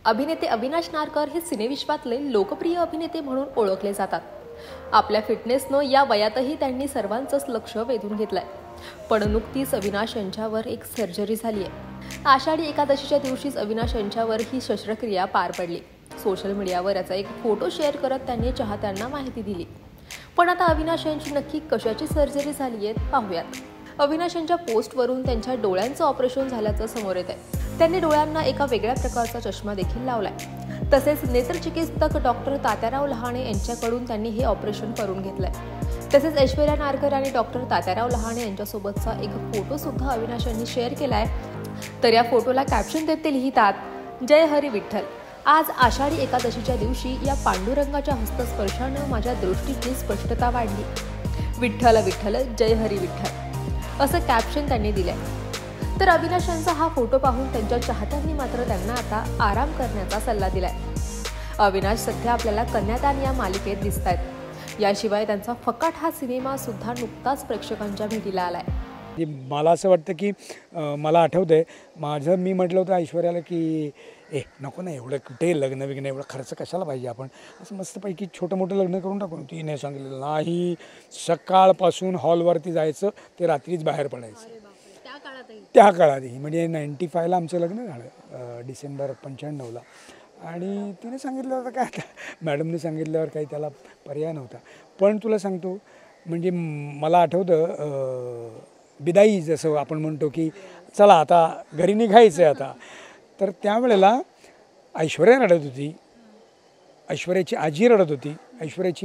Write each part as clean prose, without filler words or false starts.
अभिनेते अविनाश नारकर हे सिनेविश्वातले लोकप्रिय अभिनेते म्हणून ओळखले जातात। आपल्या फिटनेसनं या वयातही त्यांनी सर्वांचंच लक्ष वेधून घेतलंय। पण नुकतीच अविनाश यांच्यावर एक सर्जरी झाली आहे। आषाढी एकादशीच्या दिवशीच अविनाश यांच्यावर ही शस्त्रक्रिया पार पडली। सोशल मीडियावर याचा एक फोटो शेअर करत त्यांनी चाहत्यांना माहिती दिली। पण आता अविनाश यांची नक्की कशाची सर्जरी झाली आहे पाहूयात। अविनाश यांच्या पोस्टवरून त्यांच्या डोळ्यांचं ऑपरेशन झाल्याचं समोर येत आहे। त्यांनी डोळ्यांना एका वेगळ्या प्रकारचा चष्मा देखील लावलाय। तसेच नेत्रचिकित्सक डॉक्टर तात्याराव लहाणे यांच्याकडून त्यांनी हे ऑपरेशन करून घेतलंय। तसेच ऐश्वर्या नारकर आणि डॉक्टर तात्याराव लहाणे यांच्यासोबतचा एक फोटो सुद्धा अविनाश यांनी शेअर केलाय। तर या फोटोला कॅप्शन देत ते लिहितात, जय हरी विठ्ठल। आज आषाढी एकादशीच्या दिवशी या पांडुरंगाच्या हस्तस्पर्शानं माझ्या दृष्टीची स्पष्टता वाढली। विठ्ठल विठ्ठल जय हरी विठ्ठल असं कॅप्शन त्यांनी दिलंय। तर अविनाश यांचा हा फोटो पाहून त्यांच्या चाहत्यांनी मात्र त्यांना आता आराम करण्याचा सल्ला दिलाय। अविनाश सध्या आपल्याला कन्यादान या मालिकेत दिसतायत। याशिवाय त्यांचा फकाट हा सिनेमा सुद्धा नुकताच प्रेक्षकांच्या भेटीला आलाय। मला असं वाटतं की मला आठवतंय माझं मी म्हटलं होतं ऐश्वर्याला की नको ना एवढं कुठे लग्न विग्न एवढं खर्च कशाला पाहिजे, आपण असं मस्तपैकी छोटं मोठं लग्न करून टाकू। तिने सांगितलेलं नाही, सकाळपासून हॉलवरती जायचं ते रात्रीच बाहेर पडायचं। त्या काळातही म्हणजे 95ला आमचं लग्न झालं, डिसेंबर 95ला। आणि तिने सांगितलं होतं काय आता मॅडमने सांगितल्यावर काही त्याला पर्याय नव्हता। पण तुला सांगतो म्हणजे मला आठवतं बिदाई जसं आपण म्हणतो की चला आता घरी निघायचं आहे आता, तर त्यावेळेला ऐश्वर्या रडत होती, ऐश्वर्याची आजी रडत होती, ऐश्वर्याची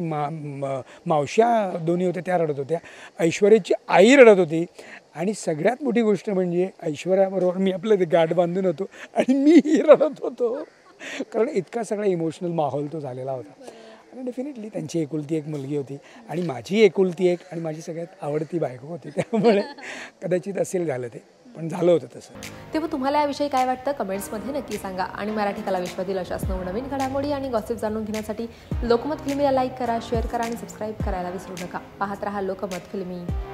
मावश्या दोन्ही होत्या त्या रडत होत्या, ऐश्वर्याची आई रडत होती। आणि सगळ्यात मोठी गोष्ट म्हणजे ऐश्वर्याबरोबर मी आपलं ते गाठ बांधून होतो आणि मीही रडत होतो, कारण इतका सगळा इमोशनल माहोल तो झालेला होता। आणि डेफिनेटली त्यांची एकुलती एक मुलगी होती आणि माझी एकुलती एक आणि माझी सगळ्यात आवडती बायको होती, त्यामुळे कदाचित असेल झालं ते, पण झालं होतं तसं। तेव्हा तुम्हाला याविषयी काय वाटतं कमेंट्समध्ये नक्की सांगा। आणि मराठी कला विश्वातील अशाच नवनवीन घडामोडी आणि गॉसिप जाणून घेण्यासाठी लोकमत फिल्मीला लाईक करा, शेअर करा आणि सबस्क्राईब करायला विसरू नका। पाहत रहा लोकमत फिल्मी।